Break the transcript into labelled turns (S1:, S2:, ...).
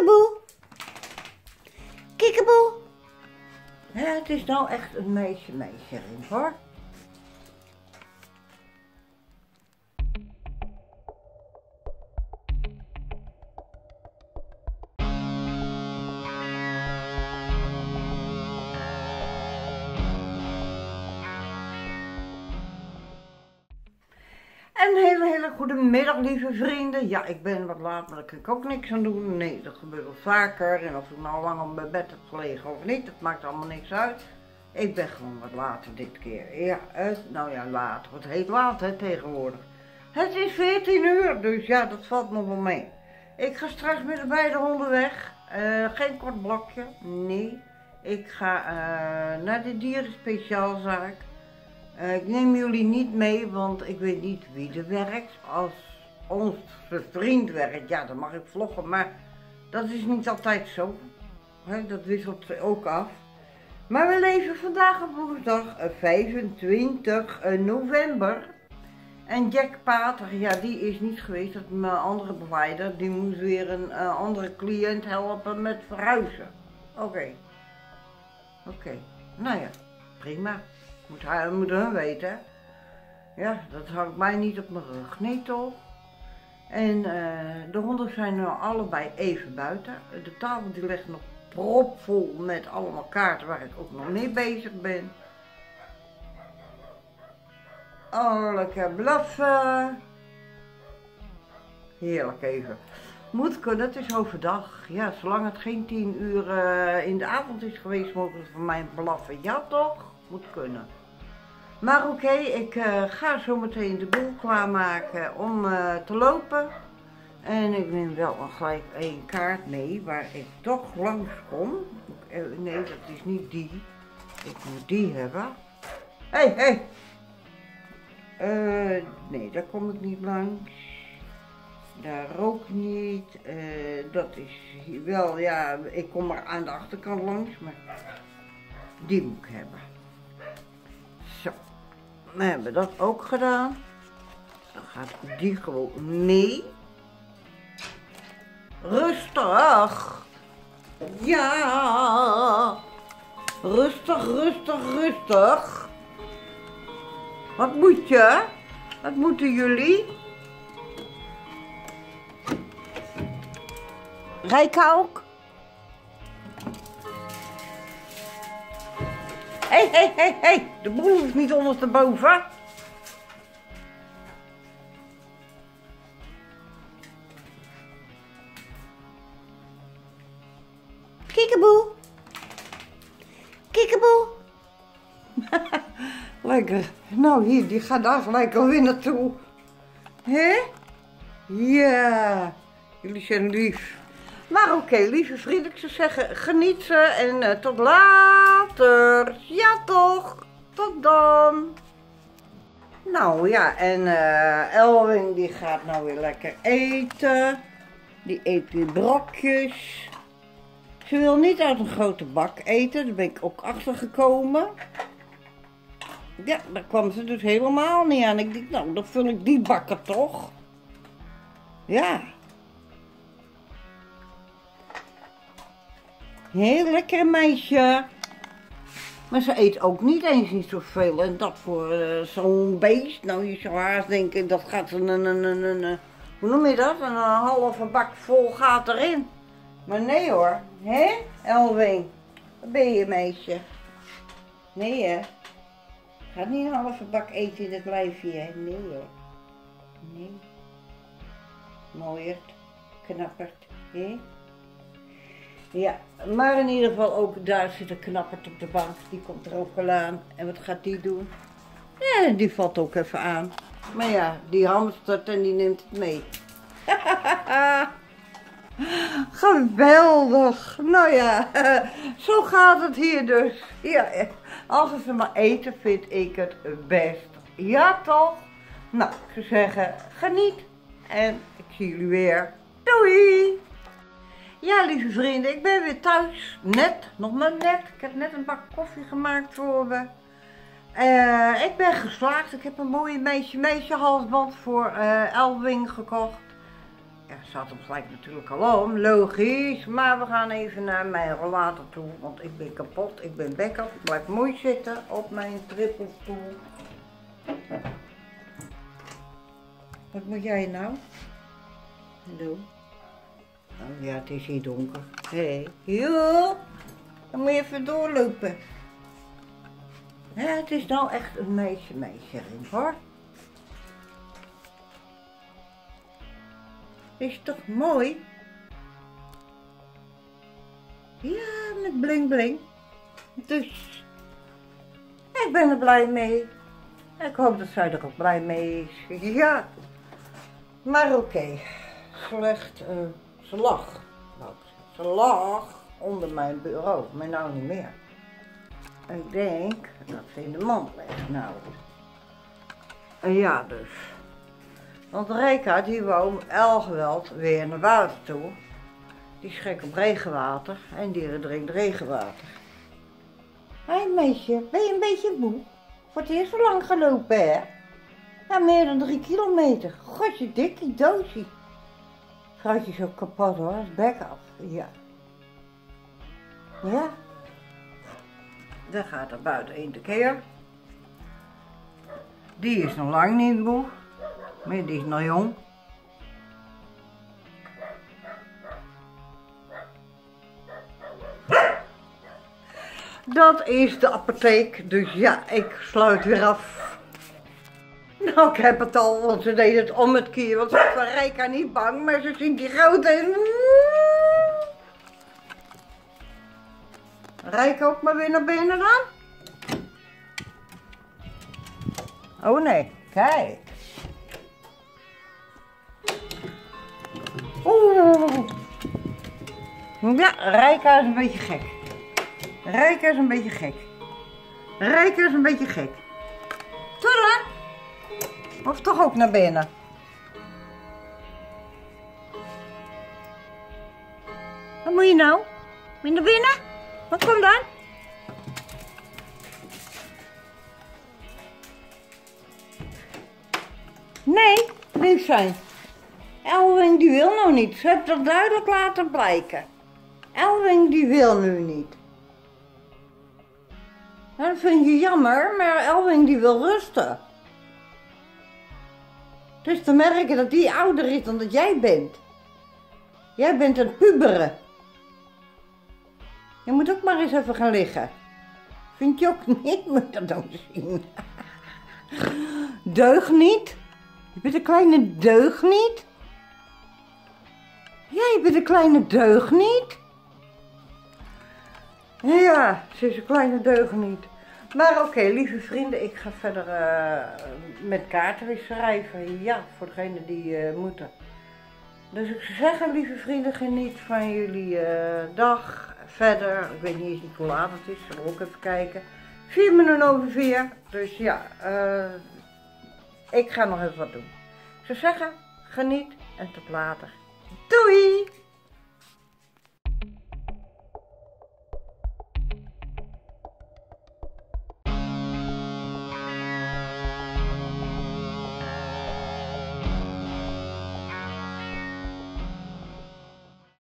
S1: Kiekeboe. Kiekeboe. Ja, het is nou echt een meisje erin hoor. Een hele goede middag, lieve vrienden. Ja, ik ben wat laat, maar daar kan ik ook niks aan doen. Nee, dat gebeurt wel vaker. En of ik nou lang op mijn bed heb gelegen of niet, dat maakt allemaal niks uit. Ik ben gewoon wat later dit keer. Ja, nou ja, later. Het heet laat, hè, tegenwoordig. Het is 14 uur, dus ja, dat valt nog wel mee. Ik ga straks met de beide honden weg. Geen kort blokje, nee. Ik ga naar de dierenspeciaalzaak. Ik neem jullie niet mee, want ik weet niet wie er werkt. Als onze vriend werkt, ja, dan mag ik vloggen, maar dat is niet altijd zo. Dat wisselt ook af. Maar we leven vandaag op woensdag 25 november. En Jack Pater, ja, die is niet geweest. Dat is mijn andere provider. Die moest weer een andere cliënt helpen met verhuizen. Oké. Nou ja, prima. Moet hun weten. Ja, dat hangt mij niet op mijn rug. Nee toch? En de honden zijn nu allebei even buiten. De tafel die ligt nog propvol met allemaal kaarten waar ik ook nog mee bezig ben. Oh, lekker blaffen. Heerlijk even. Moet kunnen, het is overdag. Ja, zolang het geen 10 uur in de avond is geweest, mogen ze voor mij blaffen. Ja toch? Moet kunnen. Maar oké, ik ga zo meteen de boel klaarmaken om te lopen. En ik neem wel gelijk één kaart mee waar ik toch langs kom. Nee, dat is niet die. Ik moet die hebben. Hé! Nee, daar kom ik niet langs. Daar ook niet. Dat is hier wel, ja, ik kom er aan de achterkant langs, maar die moet ik hebben. Zo, we hebben dat ook gedaan. Dan gaat die gewoon mee. Rustig. Ja. Rustig. Wat moet je? Wat moeten jullie? Rijka ook? Hé, de boel hoeft niet ondersteboven. Kiekeboe. Lekker. Nou hier, die gaat daar gelijk alweer naartoe. Hè? Ja, jullie zijn lief. Maar oké, lieve vrienden, ik zou zeggen, geniet ze en tot later. Ja toch, tot dan. Nou ja, en Elwin die gaat nou weer lekker eten. Die eet weer brokjes. Ze wil niet uit een grote bak eten, daar ben ik ook achter gekomen. Ja, daar kwam ze dus helemaal niet aan. Ik dacht, nou, dan vul ik die bakken toch. Ja. Heel lekker meisje. Maar ze eet ook niet eens zoveel. En dat voor zo'n beest. Nou, je zou haast denken, dat gaat hoe noem je dat? Een halve bak vol gaat erin. Maar nee hoor. Hé, Elwin? Wat ben je meisje? Nee hè? Gaat niet een halve bak eten in het lijfje, hè? Nee hoor. Nee. Mooierd. Knapperd. Hé? Ja, maar in ieder geval ook daar zit een knapperd op de bank. Die komt er ook al aan. En wat gaat die doen? Ja, die valt ook even aan. Maar ja, die hamstert en die neemt het mee. Geweldig. Nou ja, zo gaat het hier dus. Ja, als ze maar eten, vind ik het best. Ja toch? Nou, ik zou zeggen, geniet. En ik zie jullie weer. Doei! Ja, lieve vrienden, ik ben weer thuis. Nog maar net. Ik heb net een bak koffie gemaakt voor me. Ik ben geslaagd. Ik heb een mooie meisje halsband voor Elwin gekocht. Ja, zat hem gelijk natuurlijk al om, logisch. Maar we gaan even naar mijn rollator toe, want ik ben kapot. Ik ben bekker. Ik blijf mooi zitten op mijn trippelstoel. Wat moet jij nou? Hallo? Oh ja, het is hier donker. Hé, joh! Dan moet je even doorlopen. Ja, het is nou echt een meisje erin, hoor. Is toch mooi? Ja, met bling bling. Dus, ik ben er blij mee. Ik hoop dat zij er ook blij mee is. Ja. Maar oké. Ze lag. Nou, ze lag onder mijn bureau, maar nou niet meer. Ik denk dat ze in de mand ligt nou. En ja, dus. Want Rijka die wou elgeweld weer naar water toe. Die is gek op regenwater en die drinkt regenwater. Hé meisje, ben je een beetje moe? Voor het eerst zo lang gelopen hè? Ja, meer dan 3 kilometer. Godje dikkie doosje. Vrouwtje is ook kapot hoor, is bek af. Ja. Ja. Dan gaat er buiten 1 keer. Die is nog lang niet moe. Maar die is nog jong. Dat is de apotheek, dus ja, ik sluit weer af. Nou, ik heb het al, want ze deed het om het keer, want ze was Rijka niet bang, maar ze ziet die grote. Rijka ook maar weer naar binnen dan? Oh nee, kijk. Oeh. Ja, Rijka is een beetje gek. Rijka is een beetje gek. Rijka is een beetje gek. Tullen? Of toch ook naar binnen? Wat moet je nou? Moet je naar binnen? Wat komt dan? Nee, lief zijn. Elwing die wil nou niet. Ze heeft dat duidelijk laten blijken. Elwing die wil nu niet. Dat vind je jammer, maar Elwing die wil rusten. Het is te merken dat die ouder is dan dat jij bent. Jij bent een pubere. Je moet ook maar eens even gaan liggen. Vind je ook niet? Moet dat dan zien. Deugniet? Je bent een kleine deugniet? Ja, je bent een kleine deugniet. Ja, ze is een kleine deugniet. Maar oké, lieve vrienden, ik ga verder met kaarten weer schrijven. Ja, voor degenen die moeten. Dus ik zou zeggen, lieve vrienden, geniet van jullie dag verder. Ik weet niet eens hoe laat het is, zullen we ook even kijken. 4:04. Dus ja, ik ga nog even wat doen. Ik zou zeggen, geniet en tot later. Doei!